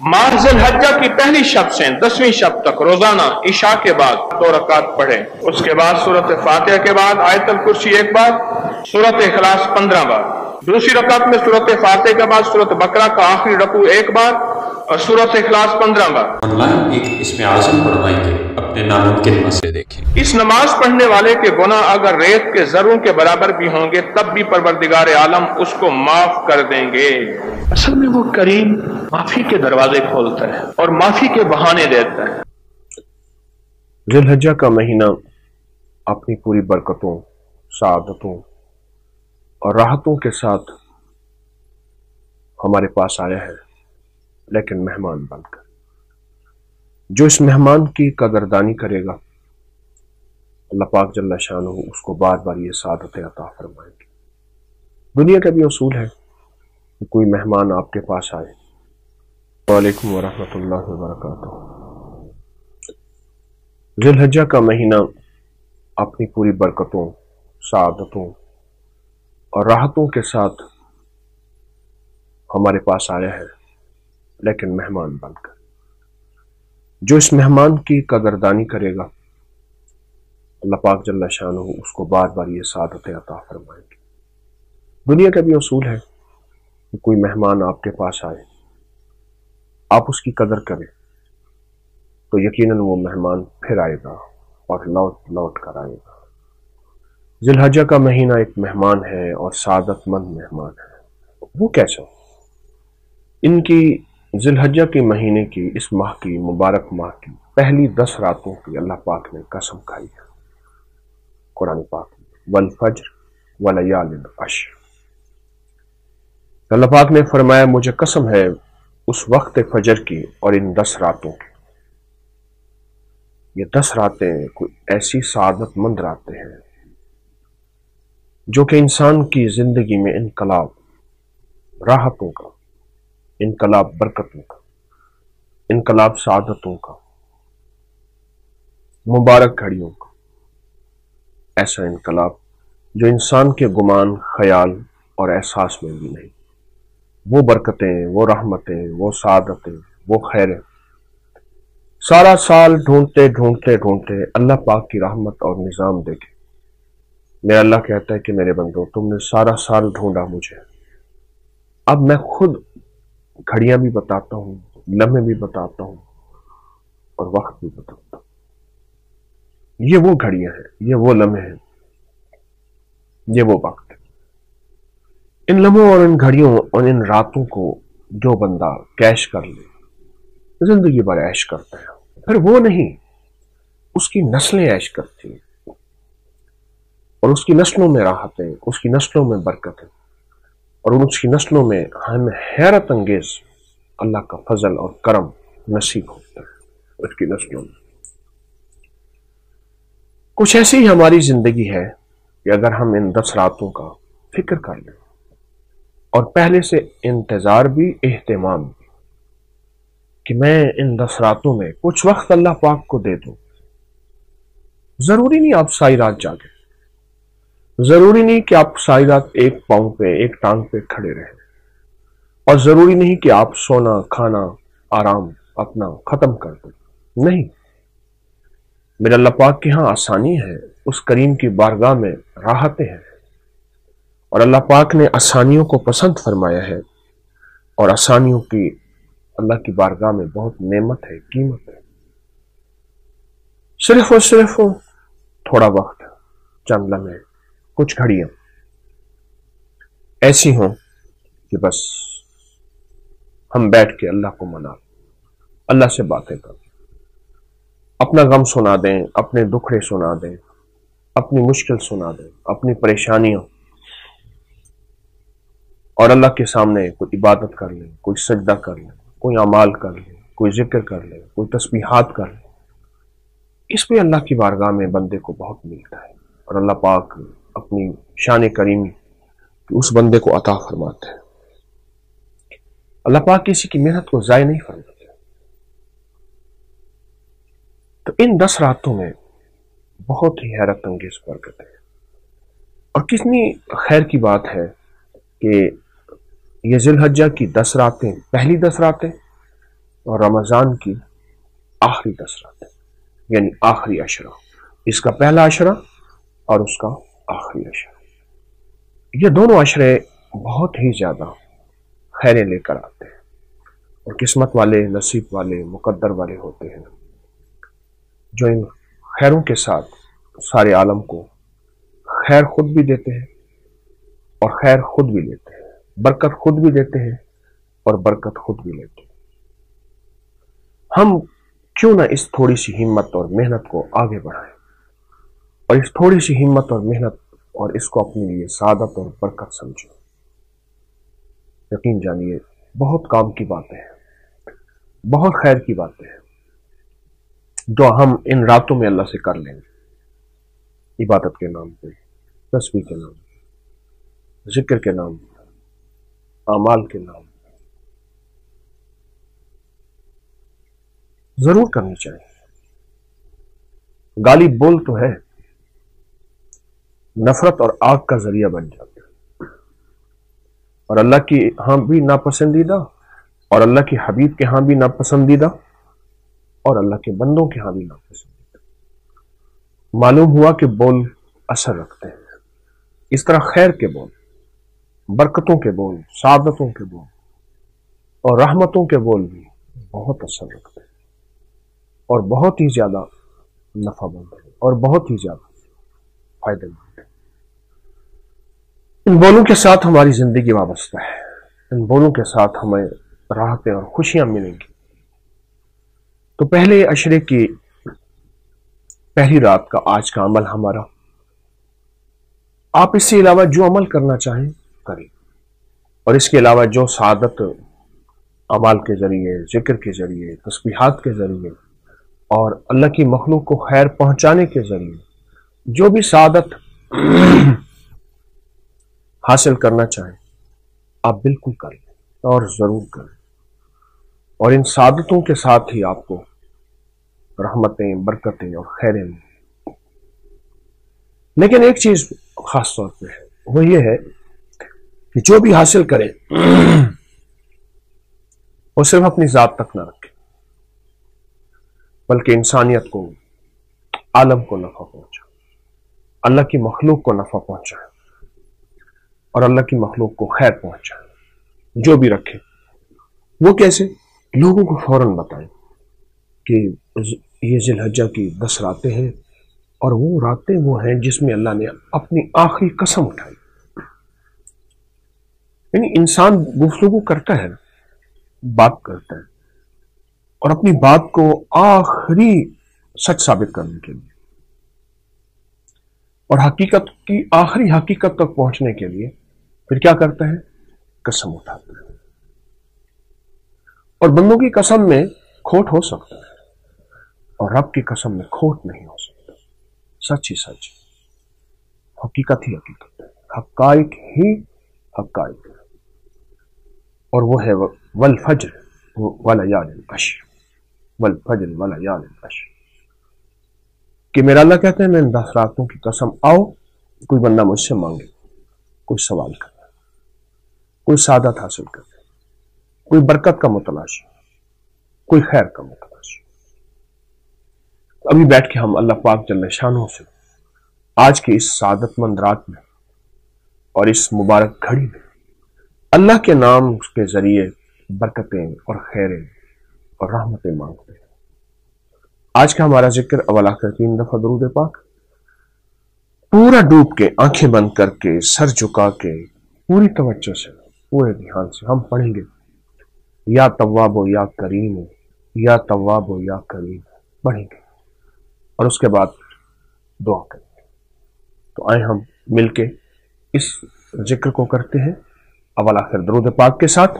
माह ज़िलहज्जा की पहली शब से 10वीं शब तक रोजाना इशा के बाद 2 रकात पढ़े। उसके बाद सूरत फातिहा के बाद आयतुल कुर्सी 1 बार, सूरत इखलास 15 बार। दूसरी रकात में सूरत फातिहा के बाद सूरत बकरा का आखिरी रकू 1 बार और सूरत इखलास 15 बार। ऑनलाइन एक इसमें आज़म पढ़वाएंगे, अपने नामुमकिन मसले देखें। इस नमाज पढ़ने वाले के गुनाह अगर रेत के जर्रों के बराबर भी होंगे तब भी परवरदिगार आलम उसको माफ कर देंगे। असल में वो करीम माफी के दरवाजे खोलता है और माफी के बहाने देता है। ज़िलहज्जा का महीना अपनी पूरी बरकतों, सआदतों और राहतों के साथ हमारे पास आया है, लेकिन मेहमान बनकर। जो इस मेहमान की कदरदानी करेगा अल्लाह पाक जल्ला शानुहु उसको बार बार ये सआदतें अता फरमाएंगे। दुनिया का भी उसूल है कि कोई मेहमान आपके पास आए, वालेकुम वरहमतुल्लाहि वबरकातुहू। ज़िलहज्जा का महीना अपनी पूरी बरकतों, सआदतों और राहतों के साथ हमारे पास आया है, लेकिन मेहमान बनकर। जो इस मेहमान की कदरदानी करेगा अल्लाह पाक जल्ला शानुहु उसको बार बार ये सआदतें अता फरमाएंगे। दुनिया का भी उसूल है कि कोई मेहमान आपके पास आए, आप उसकी कदर करें तो यकीनन वो मेहमान फिर आएगा और लौट लौट कर आएगा। ज़िलहज्जा का महीना एक मेहमान है और सआदतमंद मेहमान है। वो कैसा? इनकी ज़िलहज्जा के महीने की, इस माह की, मुबारक माह की पहली 10 रातों की अल्लाह पाक ने कसम खाई है कुरान पाक में, वल फज्र वलयालिन अश्र। अल्लाह पाक ने फरमाया मुझे कसम है उस वक्त फजर की और इन 10 रातों की। ये 10 रातें कोई ऐसी सआदतमंद रातें हैं जो कि इंसान की जिंदगी में इनकलाब, राहतों का, इनकलाब बरकतों का, इनकलाब सआदतों का, मुबारक घड़ियों का, ऐसा इनकलाब जो इंसान के गुमान, ख्याल और एहसास में भी नहीं। वो बरकतें, वो रहमतें, वो सआदतें, वो खैरें सारा साल ढूंढते ढूंढते ढूंढते अल्लाह पाक की रहमत और निज़ाम देखे। मेरा अल्लाह कहता है कि मेरे बंदो तुमने सारा साल ढूंढा मुझे, अब मैं खुद घड़ियां भी बताता हूं, लम्हे भी बताता हूं और वक्त भी बताता हूं। ये वो घड़ियां हैं, ये वो लम्हे हैं, ये वो वक्त है। इन लम्हों और इन घड़ियों और इन रातों को जो बंदा कैश कर ले, जिंदगी भर ऐश करता है। फिर वो नहीं, उसकी नस्लें ऐश करती हैं और उसकी नस्लों में राहतें, उसकी नस्लों में बरकतें और उसकी नस्लों में हमें हैरत अंगेज अल्लाह का फजल और करम नसीब होता है। उसकी नस्लों में कुछ ऐसी ही हमारी जिंदगी है कि अगर हम इन 10 रातों का फिक्र कर लें और पहले से इंतजार भी, एहतमाम भी, कि मैं इन 10 रातों में कुछ वक्त अल्लाह पाक को दे दूं। जरूरी नहीं आप सारी रात जागे, जरूरी नहीं कि आप सारी रात एक पांव पे, एक टांग पे खड़े रहें, और जरूरी नहीं कि आप सोना, खाना, आराम अपना खत्म कर दें। नहीं, मेरे अल्लाह पाक के यहां आसानी है, उस करीम की बारगाह में राहतें हैं और अल्लाह पाक ने आसानियों को पसंद फरमाया है और आसानियों की अल्लाह की बारगाह में बहुत नेमत है, कीमत है। सिर्फ और सिर्फ थोड़ा वक्त, चंद लम्हे, कुछ घड़ियां ऐसी हों कि बस हम बैठ के अल्लाह को मना, अल्लाह से बातें करें, अपना गम सुना दें, अपने दुखड़े सुना दें, अपनी मुश्किल सुना दें, अपनी परेशानियां, और अल्लाह के सामने कोई इबादत कर लें, कोई सजदा कर लें, कोई अमाल कर लें, कोई जिक्र कर लें, कोई तस्बीहात कर लें। इस पे अल्लाह की बारगाह में बंदे को बहुत मिलता है और अल्लाह पाक अपनी शान करीमी उस बंदे को अता फरमाते हैं। अल्लाह पाक किसी की मेहनत को ज़ाय नहीं फरमाते। तो इन 10 रातों में बहुत ही हैरत अंगेज बरकत है और कितनी खैर की बात है कि ये ज़िलहज्जा की 10 रातें, पहली 10 रातें اور رمضان کی آخری 10 راتیں، یعنی آخری عشرہ، اس کا پہلا عشرہ اور اس کا آخری عشرہ، یہ دونوں عشرے بہت ہی زیادہ خیریں لے کر آتے ہیں، اور قسمت والے، نصیب والے، مقدر والے ہوتے ہیں جو ان خیروں کے ساتھ سارے عالم کو خیر خود بھی دیتے ہیں اور خیر خود بھی لیتے ہیں، برکت خود بھی دیتے ہیں اور برکت خود بھی لیتے ہیں۔ ہم کیوں نہ اس تھوڑی سی ہمت اور محنت کو آگے بڑھائیں، اور اس تھوڑی سی ہمت اور محنت اور اس کو اپنے لیے سعادت اور برکت سمجھیں۔ یقین جانیے بہت کام کی باتیں ہیں، بہت خیر کی باتیں ہیں جو ہم ان راتوں میں اللہ سے کر لیں گے، عبادت کے نام پہ، تسبیح کے نام پہ، ذکر کے نام پہ، اعمال کے نام پہ، ضرور کرنی چاہیے۔ گالی بول تو ہے، نفرت اور آگ کا ذریعہ بن جاتا ہے، اور اللہ کی ہاں بھی ناپسندیدہ، اور اللہ کے حبیب کے ہاں بھی ناپسندیدہ، اور اللہ کے بندوں کے ہاں بھی ناپسندیدہ۔ معلوم ہوا کہ بول اثر رکھتے ہیں، اس طرح خیر کے بول، برکتوں کے بول، سعادتوں کے بول اور رحمتوں کے بول بھی بہت اثر رکھتے ہیں اور بہت ہی زیادہ نفع مند ہے اور بہت ہی زیادہ فائدہ مند ہے۔ ان بولوں کے ساتھ ہماری زندگی وابستہ ہے، ان بولوں کے ساتھ ہمیں راحتیں اور خوشیاں ملیں گی۔ تو پہلے عشرے کی پہلی رات کا آج کا عمل ہمارا، آپ اس سے علاوہ جو عمل کرنا چاہیں کریں، اور اس کے علاوہ جو سعادت اعمال کے ذریعے، ذکر کے ذریعے، تسبیحات کے ذریعے اور اللہ کی مخلوق کو خیر پہنچانے کے ذریعے جو بھی سعادت حاصل کرنا چاہیں آپ بالکل کریں اور ضرور کریں، اور ان سعادتوں کے ساتھ ہی آپ کو رحمتیں، برکتیں اور خیریں ملیں۔ لیکن ایک چیز خاص طور پہ ہے، وہ یہ ہے کہ جو بھی حاصل کریں وہ صرف اپنی ذات تک نہ رکھیں، بلکہ انسانیت کو، عالم کو نفع پہنچائے، اللہ کی مخلوق کو نفع پہنچائے اور اللہ کی مخلوق کو خیر پہنچائے۔ جو بھی رکھے وہ کیسے، لوگوں کو فوراً بتائیں کہ یہ ذی الحجہ کی 10 راتیں ہیں، اور وہ راتیں وہ ہیں جس میں اللہ نے اپنی آخری قسم اٹھائی۔ یعنی انسان گفتگو کرتا ہے، بات کرتا ہے، اور اپنی بات کو آخری سچ ثابت کرنے کے لیے اور حقیقت کی آخری حقیقت تک پہنچنے کے لیے پھر کیا کرتا ہے، قسم اٹھاتا ہے۔ اور بندوں کی قسم میں کھوٹ ہو سکتا ہے اور رب کی قسم میں کھوٹ نہیں ہو سکتا، سچ ہی سچ، حقیقت ہی حقیقت ہے، حقائق ہی حقائق ہے، اور وہ ہے والفجر وليال العشر، والفجر وليال العشر، کہ میرا اللہ کہتے ہیں میں ان 10 راتوں کی قسم، آؤ کوئی بندہ مجھ سے مانگے، کوئی سوال کرے، کوئی سعادت حاصل کرے، کوئی برکت کا متلاشی، کوئی خیر کا متلاشی، ابھی بیٹھ کے ہم اللہ پاک جل شانہ سے آج کی اس سعادت مند رات میں اور اس مبارک گھڑی میں اللہ کے نام کے ذریعے برکتیں اور خیریں اور رحمتیں مانگتے ہیں۔ آج کا ہمارا ذکر اول آخر 3 دفعہ درود پاک، پورا ڈوب کے، آنکھیں بند کر کے، سر جھکا کے، پوری توجہ سے، پورے دھیان سے ہم پڑھیں گے یا تواب و یا کریم، یا تواب و یا کریم، پڑھیں گے اور اس کے بعد دعا کریں گے۔ تو آئیں ہم مل کے اس ذکر کو کرتے ہیں اول آخر درود پاک کے ساتھ،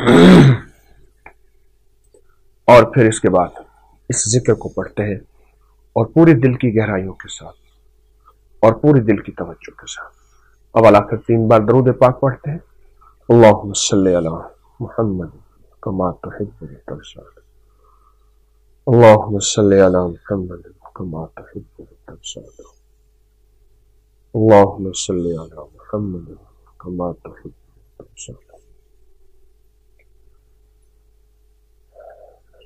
اور پھر اس کے بعد اس ذکر کو پڑھتے ہیں اور پورے دل کی گہرائیوں کے ساتھ اور پوری دل کی توجہ کے ساتھ اول آخر 3 بار درود پاک پڑھتے ہیں۔ اللہم صلی علی محمد کما تحب و ترضی، اللہم صلی علی محمد کما تحب و ترضی، اللہم صلی علی محمد کما تحب و ترضی۔